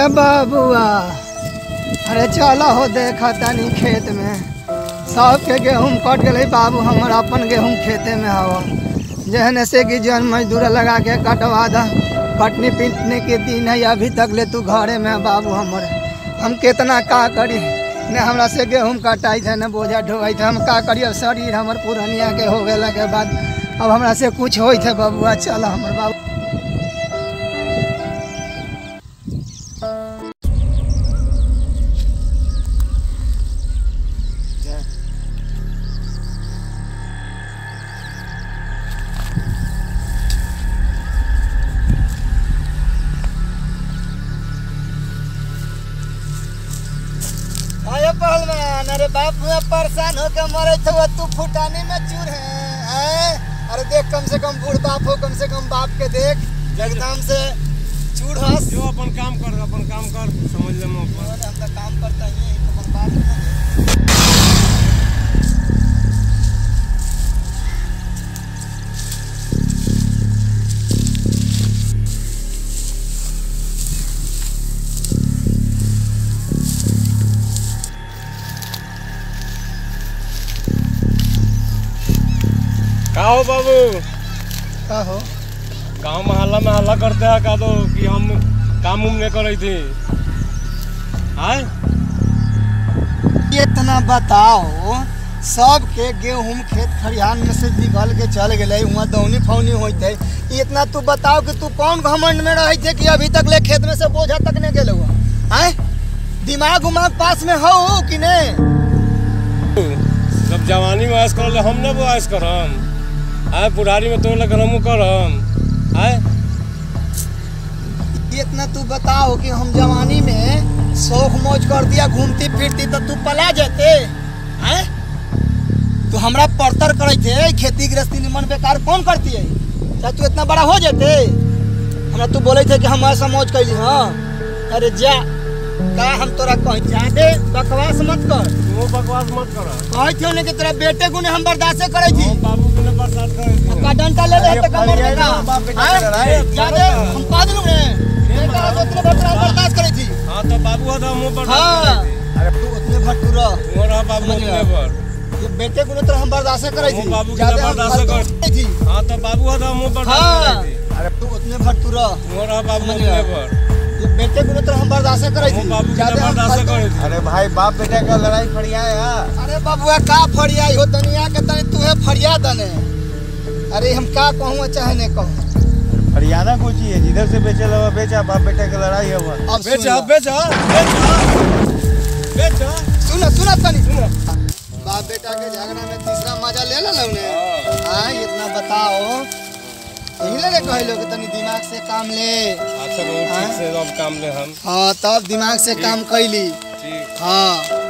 बाबुआ अरे चलो हो देखा तनी खेत में सबके गेहूँ कट गए बाबू हमर अपन गेहूँ खेते में हवा जहने से कि जन मजदूर लगा के कटवा द कटनी पीटने के दिन है अभी तक ले तू घरे में बाबू हमर हम कितना का करी ने हमरा से गेहूँ कटाई थे न बोझा ढोई थे हम का करी अब शरीर हमर पुरानिया के हो गए के बाद अब हमरा से कुछ हो थे बाबुआ चल हमर बाबू पहलवान अरे बाप परेशान होकर मरे थे तू फुटानी में चूर है अरे देख कम से कम बूढ़ बाप हो कम से कम बाप के देख एकदम से चूर हस जो अपन काम कर समझ ले हम तो काम करता ही अपन बाप का हो बाबू का हो गाँव मोहल्ला में हल्ला करते हैं का दो कि हम काम उम नहीं करे थे आए इतना बताओ सबके गेहूं खेत खरिहान में से निकल के चल गए वहाँ दौनी फौनी होते इतना तू बताओ कि तू कौन घमंड में रहे थे कि अभी तक ले खेत में से बोझा तक नहीं गए हुआ आए दिमाग उमाग पास में हो कि नहीं जब जवानी में ऐश कर हम न वो ऐश करम आए बुढ़ारी में तो लग हम करम आए इतना तू बताओ कि हम जवानी में शौक मौज कर दिया घूमती फिरती तो तू पला जाते हैं तू हमरा पड़तर करे थे खेती गृहस्थी निमन बेकार कौन करती है चाहे तू इतना बड़ा हो जाते हमरा तू बोले थे कि हम ऐसा मौज कैली हाँ अरे जा का हम तोरा कह जादे बकवास मत कर वो बकवास मत कर कह थे ने कि तेरा बेटे को ने हम बर्दाश्त करे थी बाबू को ने बर्दाश्त करे का डंडा ले ले तो कमर में का जादे हम पागल ने बेटा जो तेरे बेटा बर्दाश्त करे थी हां तो बाबू था मुंह पर अरे तू उतने भटूरा मोरा बाबू ने पर ये बेटे को तो हम बर्दाश्त करे थी बाबू के बर्दाश्त करे थी हां तो बाबू था मुंह पर अरे तू उतने भटूरा मोरा बाबू ने पर बेटे को तो हम बर्दाश्त करे थी बर्दाश्त करे थी अरे भाई बाप बेटा का लड़ाई फड़िया है यार अरे बाबुआ का फड़िया हो तनिया के तनी तू है फड़िया दने अरे हम का कहूं चाहे नहीं कहूं फड़ियाना कुछ ही है जिधर से बेचे लवा बेचा बाप बेटा की लड़ाई है वो अब बेचा सुना तनी सुना बाप बेटा के झगड़ा में तीसरा मजा ले ला ने हां इतना बताओ यही ले कहे लोग तनी दिमाग से काम ले अच्छा बहुत ठीक से अब काम ले हम हां तब दिमाग से काम कैली ठीक हां